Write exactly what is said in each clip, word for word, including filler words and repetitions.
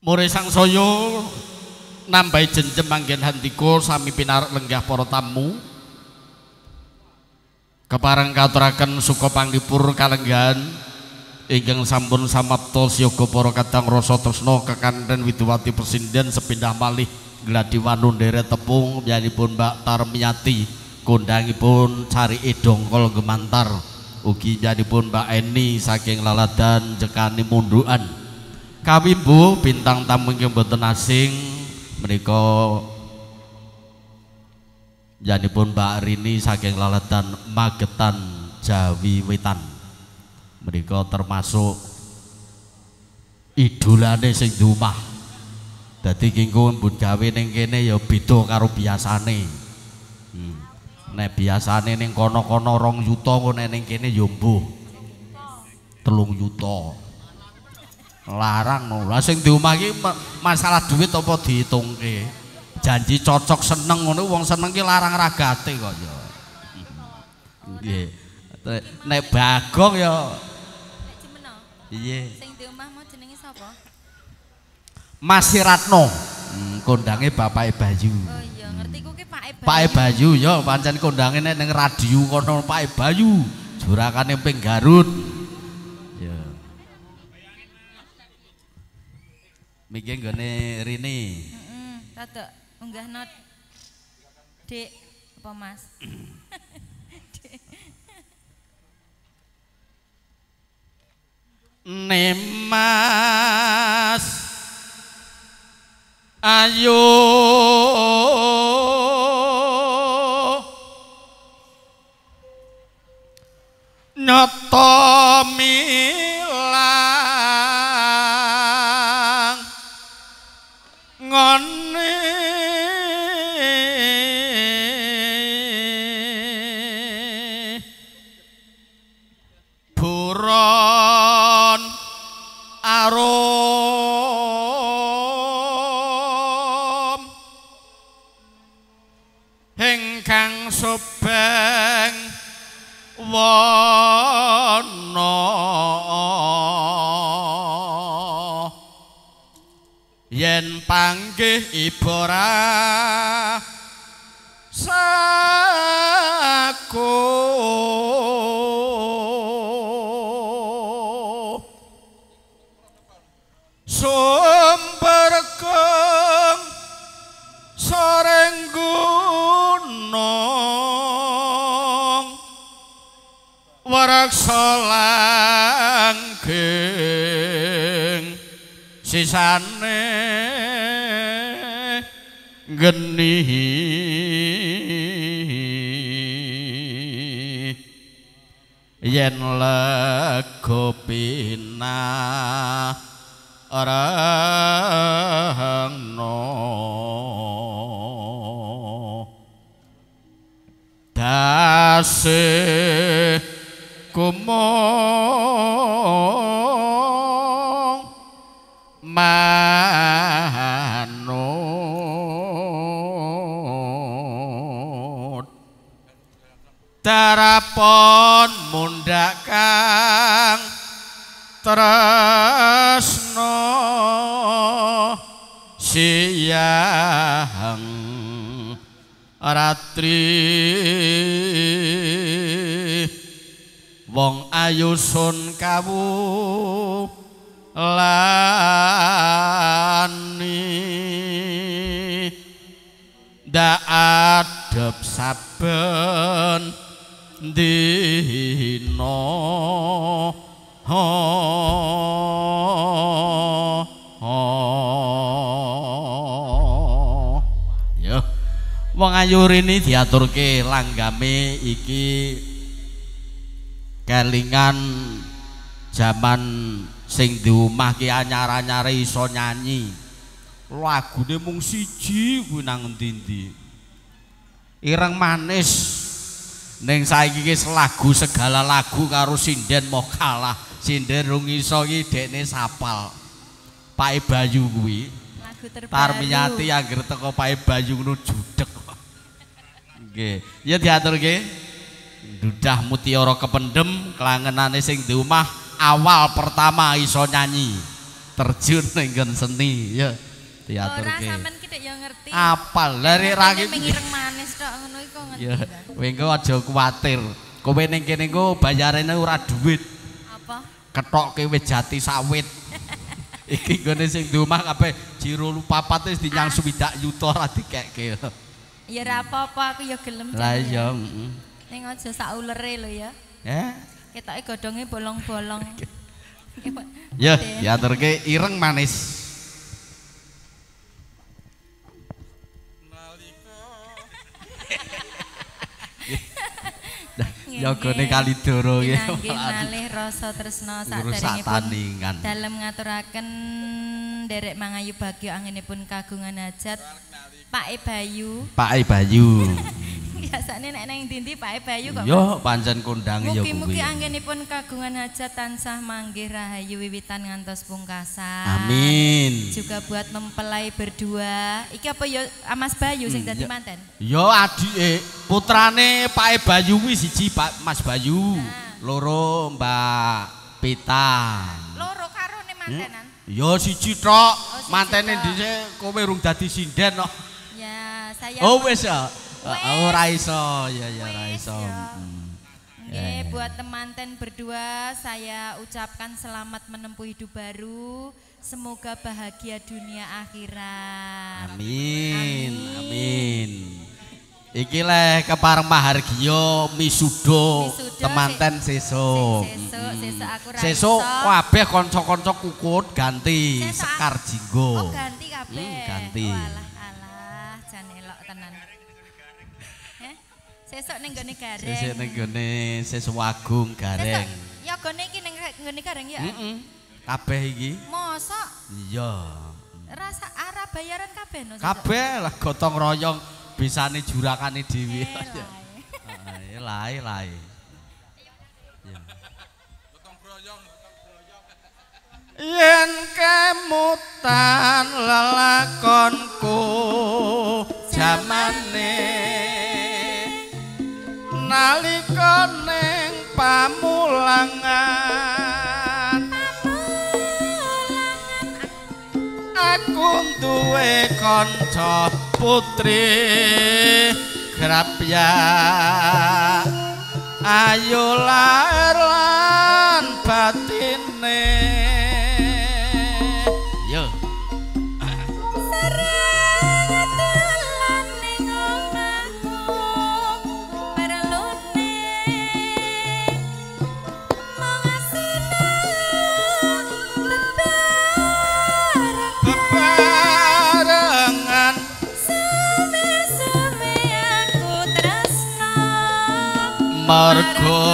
Mure sangsaya nambahi jenjem manggen handika sami pinarak lenggah para tamu. Kepareng katuraken suka panglipur kalenggahan ingkang sampun samapta siyaga para kadang rasa tresna kekanten Widiwati Presiden sepindah malih gladi wanun nderet tepung piyambakipun Mbak Tarmiyati kondhangipun carike dongkol gemantar ugi piyambakipun Mbak Eni saking Laladan Jekani Mundukan. Kawimbu bintang tamu ingkang boten asing menika piyambakipun Mbak Rini saking Laladan Magetan Jawi Wetan. Menika termasuk idolane sing di omah. Dadi kingko mbun gawe ning kene ya beda karo biasane. Hmm. Nek biasane ning kono-kono rong yuta nek ning kene ya mbuh telung yuta. Larang no. Lah sing di omah iki masalah duit apa dihitungke. Janji cocok seneng ngono wong seneng ki larang ragate kok ya. Nggih. Nek Bagong ya iya. Sing di omah mau jenenge sapa? Mas Ratno. Hmm, kondange bapake Bayu. Oh iya, ngerti ku ki Pake Bayu. Pake Bayu ya pancen kondange nek ning radio kono Pake Bayu. Jurakane ping Garut. Ya. Miki nggone Rini. Heeh, rada unggah not. Dik, apa Mas? Nemas ayo nyoto milang ngone buron arum ingkang sobeng wana yen panggih ibora saku sumber keng soreng gunung waraksa langgeng sisane geni yen lego pinah arangno dase kumong manut darapon mundhak kang tresno siyang ratri wong ayu sun kawu lani ndak adep saben dina oh, oh. Ya wong ayu Rini diaturke langgame iki kelingan zaman sing di omah ki anyar-anyare iso nyanyi lagune mung siji kuwi nang endi-endi ireng manis ning saiki ki lagu segala lagu karo sinden mau kalah sinden rung iso ki dekne sapal Pake Bayu kuwi Lagu terbaru Tarmiyati anggere teko Pake Bayu ngono judeg nggih ya diaturke dudah mutiara kependem kelangenane sing di omah awal pertama iso nyanyi terjun ning nggon seni ya diaturke. Ora sampean ki ya ngerti. Apal lare ra ki ngireng manis tok ngono iku ngerti. Ya kowe engko aja kuwatir. Kowe ning kene engko bayarane ora duit. Apa? Ketokke wis jati sawit. Iki gone sing di omah kabeh jiro papat wis dinyang swidak yuta ora dikekke. Ya ora apa-apa aku ya gelem. Lah iya, heeh. Ning aja sak ulere lho ya. Eh? Ketoke godhonge bolong-bolong. Ya, diaturke ireng manis. Yogone Kalidoro nggih. Nggih malih rasa tresna saderengipun dalem ngaturaken nderek mangayu bagyo anginipun kagungan hajat Pak E Bayu. Pak E Bayu. Biasane nek nang ndi-ndi Pak E Bayu kok. Yo pancen kondang ya kuwi. Mugi-mugi anginipun kagungan hajat tansah manggih rahayu wiwitan ngantos pungkasan. Amin. Juga buat mempelai berdua. Iki apa ya Mas Bayu sing dadi manten? Yo adike putrane Pak E Bayu kuwi siji Pak Mas Bayu. Loro Mbak Pita. Loro karone mantenan. Yo siji tok. Mantene dhisik kowe urung dadi sinden kok. Ya, saya Oh wis ya. Ora iso, ya ya ora iso. Nggih, buat temanten berdua saya ucapkan selamat menempuh hidup baru. Semoga bahagia dunia akhirat. Amin. Amin. Iki le kepareng Mahargya misudo temanten sesuk. Sesuk, sesuk aku ra. Sesuk kabeh kanca-kanca kukut ganti Sekar Jinggo. Oh, ganti kabeh. Ganti. Walah alah, jan elok tenan. Heh. Sesuk ning gone Gareng. Sesuk ning gone Sesuwagung Gareng. Ya gone iki ning gone Gareng ya. Heeh. Kabeh iki. Mosok? Iya. Rasa arah bayaran kabeh no. Kabeh lah gotong royong bisane jurakane dhewe. Heeh, lae lae. Yen kemutan lelakonku jamane nalika ning pamulangan aku duwe kanca putri grapya ayo lair lan batine yo margo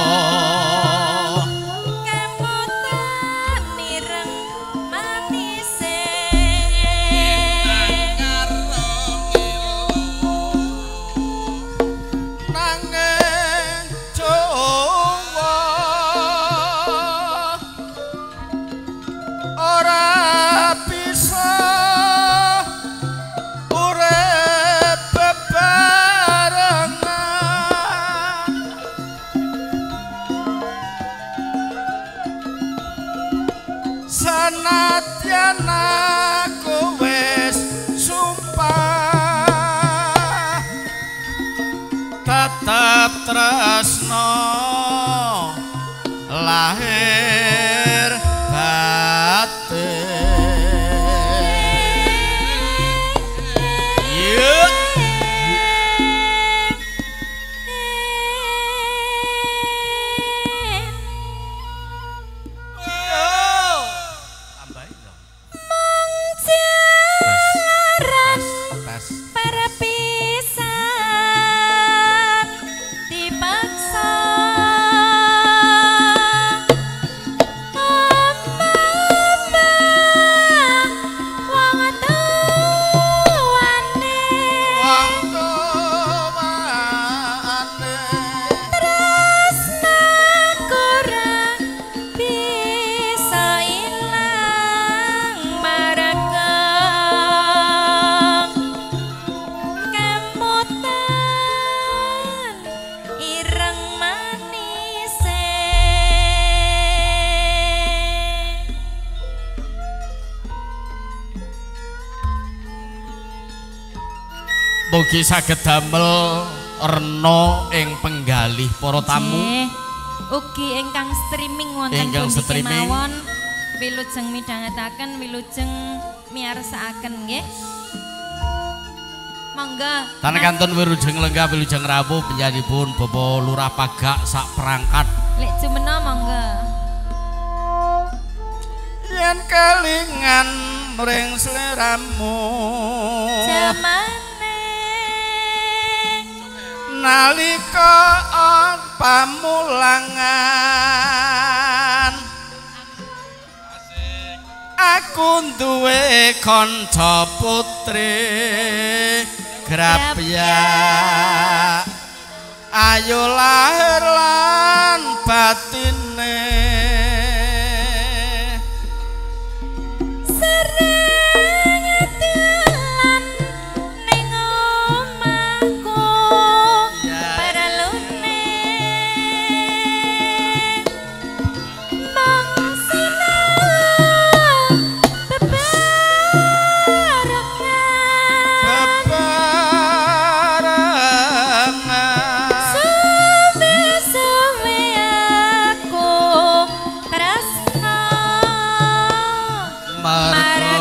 kemutan nireng manise nanging Jawa ora bisa urip bebarengan sanadyan aku wis sumpah tetep tresno lahir batin yuk tambahin dong mugi saged damel rena ing penggalih para tamu. Nggih. Ugi ingkang streaming wonten Ingkang pundi streaming. kemawon wilujeng midhangetaken wilujeng miyarsakaken nggih. Monggo. Tan kantun wilujeng lenggah wilujeng rawuh panjenenganipun Bapak Lurah Pagak sak perangkat. Lek jumena monggo. Yen kelingan ring sliramu Jamane nalika pamulangan aku duwe kanca putri grapya ayo lahir lan batine sering atilan ning omahku paralune mangsina bebarengan suwe-suwe aku tresno marga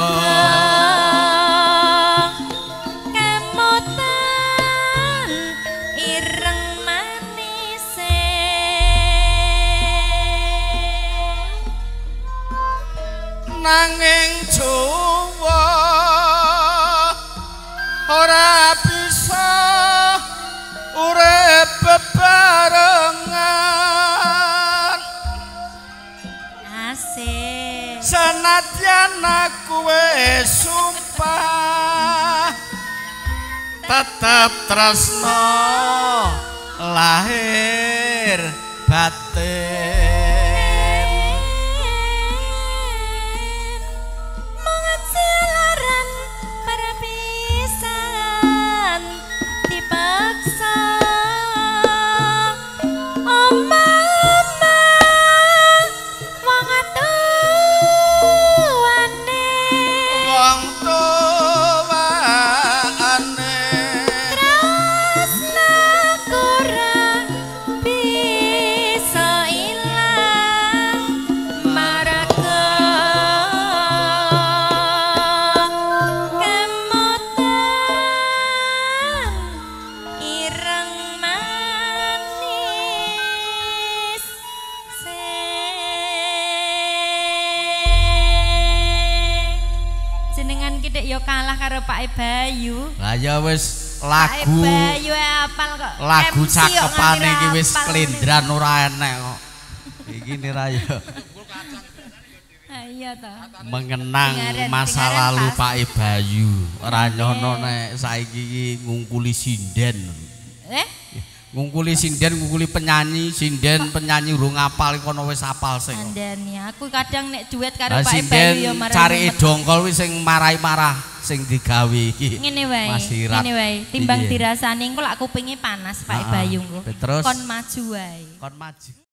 kemutan ireng manise nanging Jawa ora bisa urip bebarengan asik senadyan aku wis sumpah tetep tresno lahir batin mengecilaran para pisan dipaksa oma-oma wong atuwane wong tuwane tresna kurang bisa ilang marga kemutan ireng manis jenengan kidek yo kalah karo Pak Bayu. lah ya wis Pak lagu Bayu apal kok. lagu M C kok cakepane nganti iki wis apal. klendran ora enek kok iki nirayo Ah, iya toh. mengenang Dengaran, masa dengaran lalu pas. Pak Bayu ora nyono nek saiki iki ngungkuli sinden Eh? ngungkuli sinden ngungkuli penyanyi sinden penyanyi urung apal kono wis apal sing Andani aku kadang nek duet karo lah Pak Bayu sinden ya marah. cari dongkol wis sing marai-marah sing digawe iki Ngene wae. Mas Sirat. Ngene wae. Timbang Iya. dirasani engko lak kupinge panas Pak Ah, Bayu engko. terus? Kon maju wae. kon maju